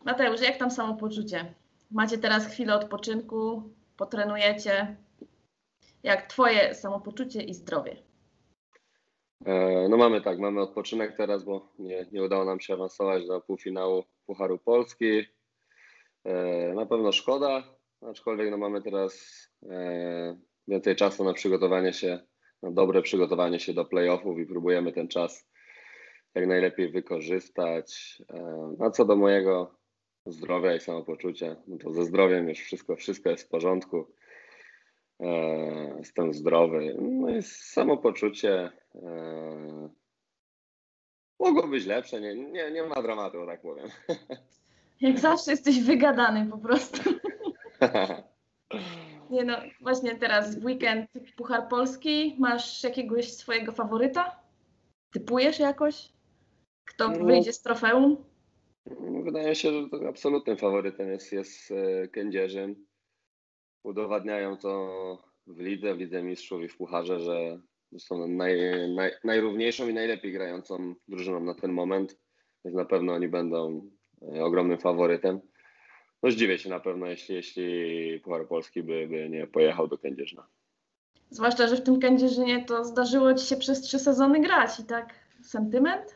Mateusz, jak tam samopoczucie? Macie teraz chwilę odpoczynku, potrenujecie. Jak twoje samopoczucie i zdrowie? No mamy odpoczynek teraz, bo nie udało nam się awansować do półfinału Pucharu Polski. Na pewno szkoda, aczkolwiek mamy teraz więcej czasu na przygotowanie się, na dobre przygotowanie się do playoffów i próbujemy ten czas jak najlepiej wykorzystać. A co do mojego zdrowia i samopoczucia, no to ze zdrowiem już wszystko jest w porządku. Jestem zdrowy. No i samopoczucie mogło być lepsze, nie ma dramatu, tak powiem. Jak zawsze jesteś wygadany po prostu. Nie no, właśnie teraz w weekend Puchar Polski. Masz jakiegoś swojego faworyta? Typujesz jakoś? Kto wyjdzie z trofeum? Wydaje się, że to absolutnym faworytem jest Kędzierzyn. Udowadniają to w Lidze Mistrzów i w Pucharze, że są najrówniejszą i najlepiej grającą drużyną na ten moment, więc na pewno oni będą ogromnym faworytem. No zdziwię się na pewno, jeśli Puchar Polski by nie pojechał do Kędzierzyna. Zwłaszcza, że w tym Kędzierzynie to zdarzyło ci się przez 3 sezony grać i tak sentyment?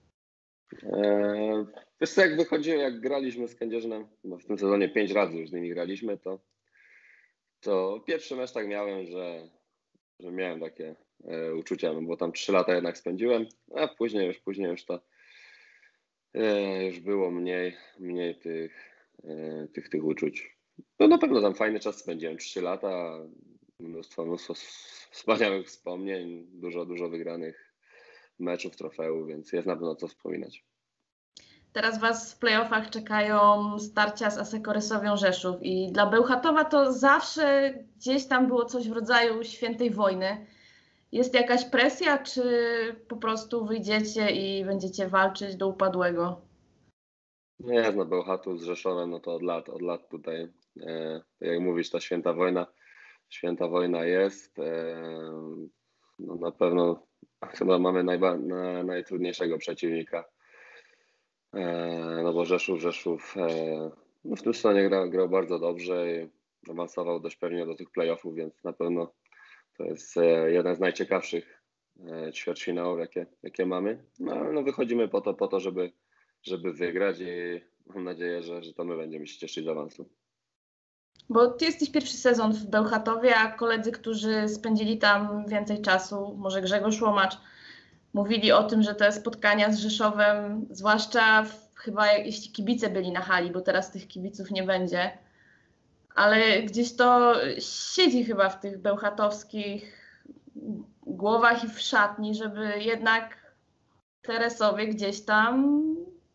Wiesz co, jak graliśmy z Kędzierzynem, bo w tym sezonie 5 razy już z nimi graliśmy, to pierwszy mecz tak miałem, że miałem takie uczucia, bo tam 3 lata jednak spędziłem, a później już to już było mniej tych uczuć. No na pewno tam fajny czas spędziłem, 3 lata, mnóstwo wspaniałych wspomnień, dużo wygranych meczów, trofeów, więc jest na pewno co wspominać. Teraz was w playoffach czekają starcia z ASEKO Rysowią Rzeszów i dla Bełchatowa to zawsze gdzieś tam było coś w rodzaju świętej wojny. Jest jakaś presja, czy po prostu wyjdziecie i będziecie walczyć do upadłego? No jest na Bełchatów z Rzeszowem, no to od lat tutaj, jak mówisz, ta święta wojna jest. No na pewno chyba mamy najtrudniejszego przeciwnika. No bo Rzeszów no w tym sezonie grał bardzo dobrze i awansował dość pewnie do tych playoffów, więc na pewno to jest jeden z najciekawszych ćwierćfinałów, jakie mamy. No wychodzimy po to, żeby wygrać i mam nadzieję, że to my będziemy się cieszyć z awansu. Bo ty jesteś pierwszy sezon w Bełchatowie, a koledzy, którzy spędzili tam więcej czasu, może Grzegorz Łomacz, mówili o tym, że te spotkania z Rzeszowem, zwłaszcza chyba jeśli kibice byli na hali, bo teraz tych kibiców nie będzie, ale gdzieś to siedzi chyba w tych bełchatowskich głowach i w szatni, żeby jednak te Resowie gdzieś tam,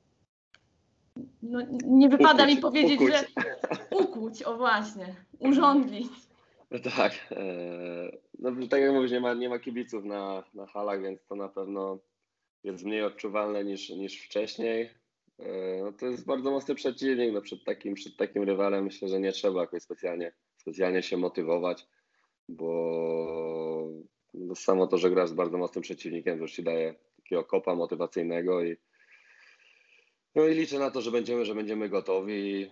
no nie wypada mi powiedzieć, ukuć. że ukłuć, o właśnie, urządlić. No tak, no tak jak mówisz, nie ma kibiców na halach, więc to na pewno jest mniej odczuwalne niż wcześniej. No to jest bardzo mocny przeciwnik, no przed takim rywalem myślę, że nie trzeba jakoś specjalnie się motywować, bo samo to, że grasz z bardzo mocnym przeciwnikiem, to już ci daje takiego kopa motywacyjnego i liczę na to, że będziemy gotowi,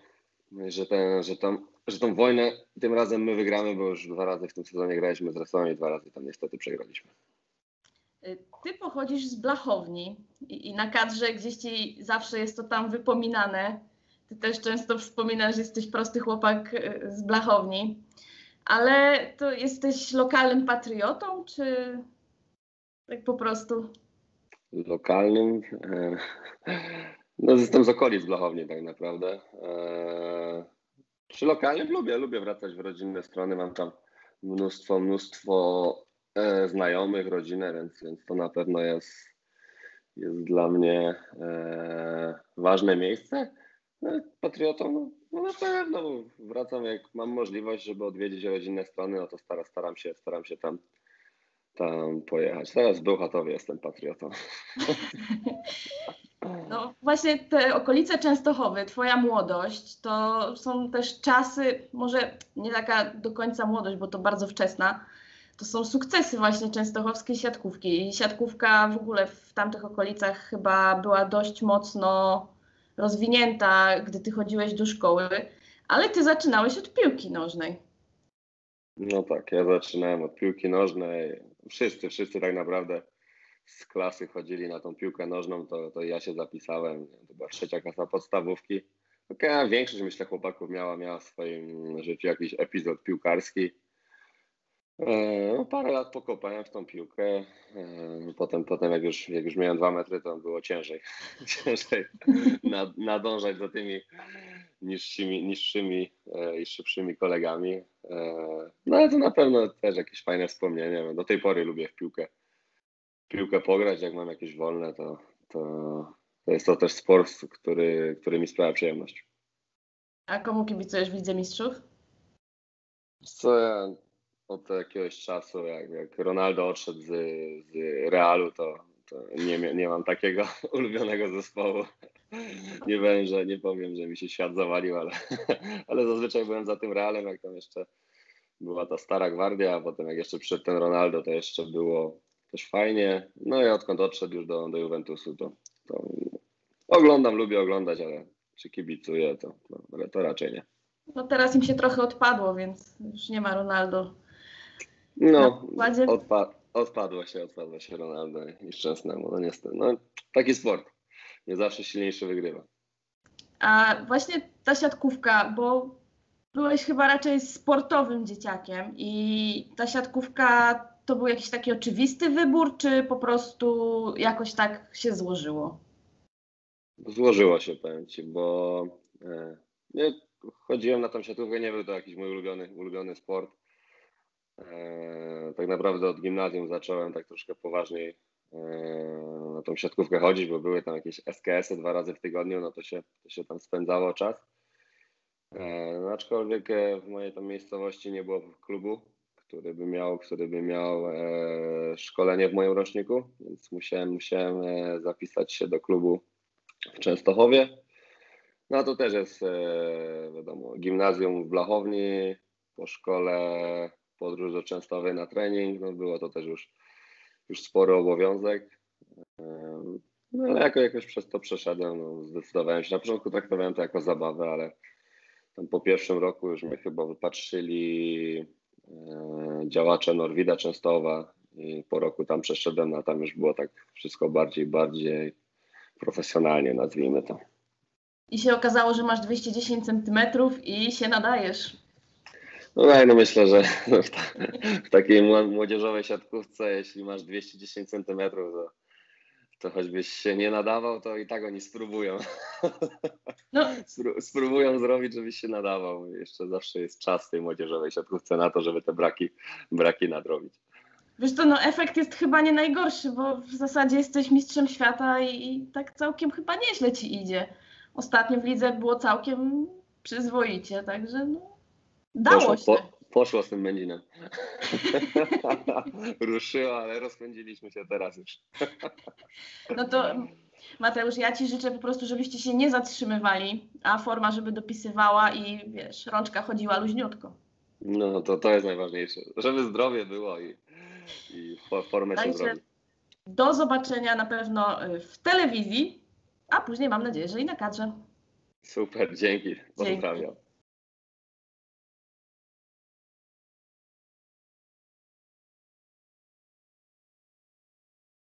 że tą wojnę tym razem my wygramy, bo już 2 razy w tym sezonie graliśmy z Resowem i 2 razy tam niestety przegraliśmy. Ty pochodzisz z Blachowni i na kadrze gdzieś ci zawsze jest to tam wypominane. Ty też często wspominasz, że jesteś prosty chłopak z Blachowni. Ale to jesteś lokalnym patriotą, czy tak po prostu? Lokalnym? No jestem z okolic Blachowni tak naprawdę. Czy lokalnym? Lubię wracać w rodzinne strony. Mam tam mnóstwo znajomych, rodzinę, więc to na pewno jest dla mnie ważne miejsce. Patriotą? No na pewno wracam, jak mam możliwość, żeby odwiedzić rodzinne strony, no to staram się tam pojechać. Teraz w Bełchatowie jestem patriotą. No właśnie te okolice Częstochowy, twoja młodość, to są też czasy, może nie taka do końca młodość, bo to bardzo wczesna, to są sukcesy właśnie częstochowskiej siatkówki. I siatkówka w ogóle w tamtych okolicach chyba była dość mocno rozwinięta, gdy ty chodziłeś do szkoły, ale ty zaczynałeś od piłki nożnej. No tak, ja zaczynałem od piłki nożnej. Wszyscy tak naprawdę z klasy chodzili na tą piłkę nożną, to ja się zapisałem. To była 3. klasa podstawówki. A większość, myślę, chłopaków miała w swoim życiu jakiś epizod piłkarski. No, parę lat pokopałem w tą piłkę. Potem jak już miałem 2 metry, to było ciężej. Ciężej nadążać za tymi niższymi i szybszymi kolegami. No ale to na pewno też jakieś fajne wspomnienie. Do tej pory lubię w piłkę pograć, jak mam jakieś wolne, to jest to też sport, który mi sprawia przyjemność. A komu kibicujesz w Lidze Mistrzów? Co ja od jakiegoś czasu, jak Ronaldo odszedł z Realu, to nie mam takiego ulubionego zespołu. Nie powiem, że mi się świat zawalił, ale zazwyczaj byłem za tym Realem, jak tam jeszcze była ta stara gwardia, a potem jak jeszcze przyszedł ten Ronaldo, to jeszcze było też fajnie. No i odkąd odszedł już do Juventusu, to oglądam, lubię oglądać, ale czy kibicuję, to raczej nie. No teraz im się trochę odpadło, więc już nie ma Ronaldo. No, odpadło się Ronaldo i Szczęsnemu, no niestety. No, taki sport. Nie zawsze silniejszy wygrywa. A właśnie ta siatkówka, bo byłeś chyba raczej sportowym dzieciakiem i ta siatkówka to był jakiś taki oczywisty wybór, czy po prostu jakoś tak się złożyło? Złożyło się, powiem Ci, bo nie, chodziłem na tą siatkówkę, nie był to jakiś mój ulubiony sport. Tak naprawdę od gimnazjum zacząłem tak troszkę poważniej na tą siatkówkę chodzić, bo były tam jakieś SKS-y 2 razy w tygodniu, no to się tam spędzało czas. No, aczkolwiek w mojej tam miejscowości nie było klubu, który by miał szkolenie w moim roczniku, więc musiałem zapisać się do klubu w Częstochowie. No to też jest wiadomo, gimnazjum w Blachowni, po szkole podróż do Częstochowy na trening, no było to też już spory obowiązek. No ale jakoś przez to przeszedłem, no, zdecydowałem się. Na początku traktowałem to jako zabawę, ale tam po pierwszym roku już mnie chyba wypatrzyli działacze Norwida Częstochowa i po roku tam przeszedłem, a tam już było tak wszystko bardziej profesjonalnie, nazwijmy to. I się okazało, że masz 210 centymetrów i się nadajesz. No myślę, że w takiej młodzieżowej siatkówce, jeśli masz 210 cm, to choćbyś się nie nadawał, to i tak oni spróbują. No. Spróbują zrobić, żebyś się nadawał. Jeszcze zawsze jest czas w tej młodzieżowej siatkówce na to, żeby te braki nadrobić. Wiesz co, no efekt jest chyba nie najgorszy, bo w zasadzie jesteś mistrzem świata i tak całkiem chyba nieźle ci idzie. Ostatnio w lidze było całkiem przyzwoicie, także no, dało się. Poszło z tym będzinem. Ruszyło, ale rozpędziliśmy się teraz już. No to Mateusz, ja ci życzę po prostu, żebyście się nie zatrzymywali, a forma, żeby dopisywała i wiesz, rączka chodziła luźniutko. No to jest najważniejsze, żeby zdrowie było i formę się zrobi. Do zobaczenia na pewno w telewizji, a później mam nadzieję, że i na kadrze. Super, dzięki. Pozdrawiam.